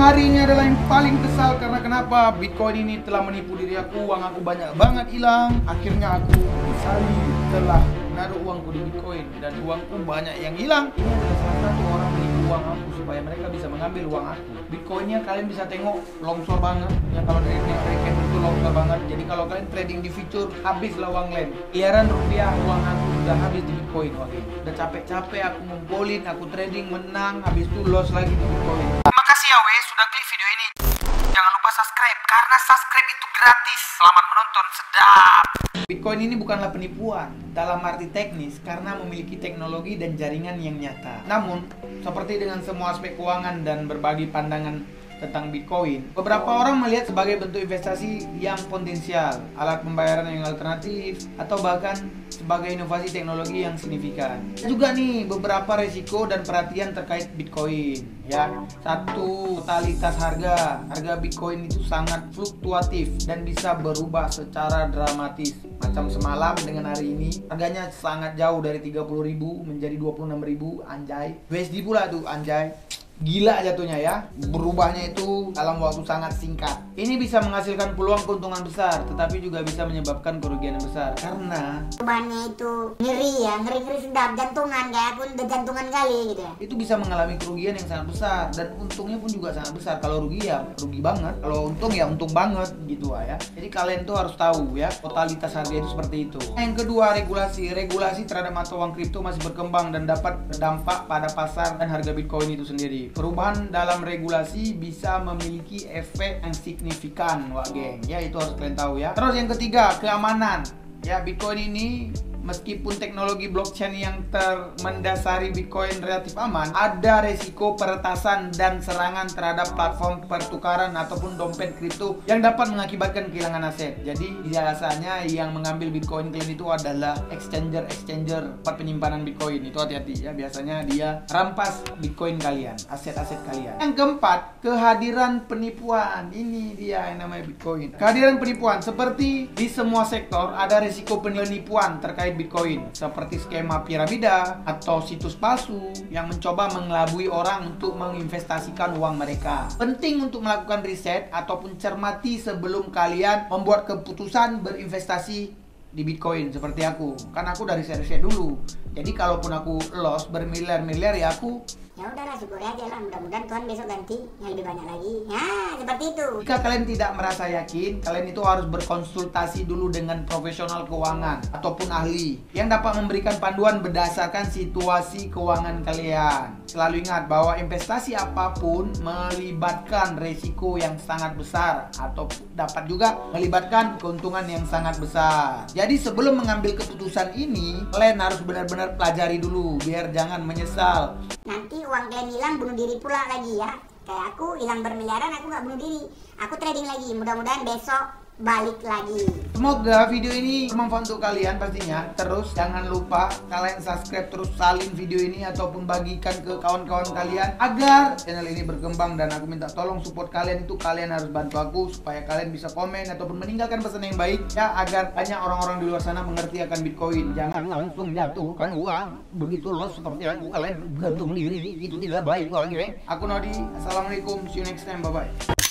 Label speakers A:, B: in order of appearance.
A: hari ini adalah yang paling kesal karena kenapa? Bitcoin ini telah menipu diri aku, uang aku banyak banget hilang. Akhirnya aku sesali telah naruh uangku di Bitcoin dan uangku banyak yang hilang. Ini adalah salah satu orang menipu uang aku supaya mereka bisa mengambil uang aku. Bitcoinnya kalian bisa tengok longsor banget. Ya kalau dari rekening itu longsor banget. Jadi kalau kalian trading di future habislah uang kalian. Miliaran rupiah uang aku udah habis di Bitcoin. Oke. Udah capek-capek aku ngumpulin, aku trading menang, habis itu loss lagi di Bitcoin.
B: Terima kasih ya weh sudah klik video ini. Jangan lupa subscribe karena subscribe itu gratis. Selamat menonton, sedap.
A: Bitcoin ini bukanlah penipuan dalam arti teknis karena memiliki teknologi dan jaringan yang nyata. Namun, seperti dengan semua aspek keuangan dan berbagi pandangan tentang Bitcoin, beberapa orang melihat sebagai bentuk investasi yang potensial, alat pembayaran yang alternatif, atau bahkan sebagai inovasi teknologi yang signifikan. Juga nih beberapa resiko dan perhatian terkait Bitcoin. Ya, satu, totalitas harga. Harga Bitcoin itu sangat fluktuatif dan bisa berubah secara dramatis. Macam semalam dengan hari ini, harganya sangat jauh dari 30.000 menjadi 26.000, anjay. USD pula tuh, anjay. Gila jatuhnya ya, berubahnya itu dalam waktu sangat singkat. Ini bisa menghasilkan peluang keuntungan besar, tetapi juga bisa menyebabkan kerugian yang besar. Karena
C: perubahannya itu ngeri ya, ngeri-ngeri sedap, jantungan, kayak aku udah jantungan kali gitu ya.
A: Itu bisa mengalami kerugian yang sangat besar, dan untungnya pun juga sangat besar. Kalau rugi ya rugi banget, kalau untung ya untung banget gitu ya. Jadi kalian tuh harus tahu ya, totalitas harga itu seperti itu. Yang kedua, regulasi terhadap mata uang kripto masih berkembang dan dapat berdampak pada pasar dan harga Bitcoin itu sendiri. Perubahan dalam regulasi bisa memiliki efek yang signifikan, wah geng. Ya itu harus kalian tahu ya. Terus yang ketiga, keamanan. Ya, Bitcoin ini meskipun teknologi blockchain yang mendasari Bitcoin relatif aman, ada resiko peretasan dan serangan terhadap platform pertukaran ataupun dompet kripto yang dapat mengakibatkan kehilangan aset. Jadi biasanya yang mengambil Bitcoin kalian itu adalah exchanger tempat penyimpanan Bitcoin. Itu hati-hati ya, biasanya dia rampas Bitcoin kalian, aset-aset kalian. Yang keempat, kehadiran penipuan. Ini dia yang namanya Bitcoin. Kehadiran penipuan seperti di semua sektor ada risiko penipuan terkait Bitcoin, seperti skema piramida atau situs palsu yang mencoba mengelabui orang untuk menginvestasikan uang mereka. Penting untuk melakukan riset ataupun cermati sebelum kalian membuat keputusan berinvestasi di Bitcoin seperti aku. Kan aku dari riset dulu. Jadi kalaupun aku loss bermiliar-miliar ya aku
C: ya udahlah, syukuri aja lah, mudah-mudahan Tuhan besok ganti yang lebih banyak lagi. Ya, seperti itu.
A: Jika kalian tidak merasa yakin, kalian itu harus berkonsultasi dulu dengan profesional keuangan ataupun ahli yang dapat memberikan panduan berdasarkan situasi keuangan kalian. Selalu ingat bahwa investasi apapun melibatkan resiko yang sangat besar atau dapat juga melibatkan keuntungan yang sangat besar. Jadi sebelum mengambil keputusan ini, kalian harus benar-benar pelajari dulu biar jangan menyesal.
C: Nanti uang kalian hilang, bunuh diri pula lagi ya. Kayak aku hilang bermiliaran, aku nggak bunuh diri, aku trading lagi. Mudah-mudahan besok balik lagi.
A: Semoga video ini bermanfaat untuk kalian pastinya. Terus jangan lupa kalian subscribe, terus salin video ini ataupun bagikan ke kawan-kawan kalian agar channel ini berkembang. Dan aku minta tolong support kalian itu, kalian harus bantu aku supaya kalian bisa komen ataupun meninggalkan pesan yang baik ya, agar banyak orang-orang di luar sana mengerti akan Bitcoin. Jangan
D: langsung jatuhkan uang begitu loh, seperti yang kalian gantung diri, itu tidak baik lagi.
A: Aku Nodi, assalamualaikum, see you next time, bye bye.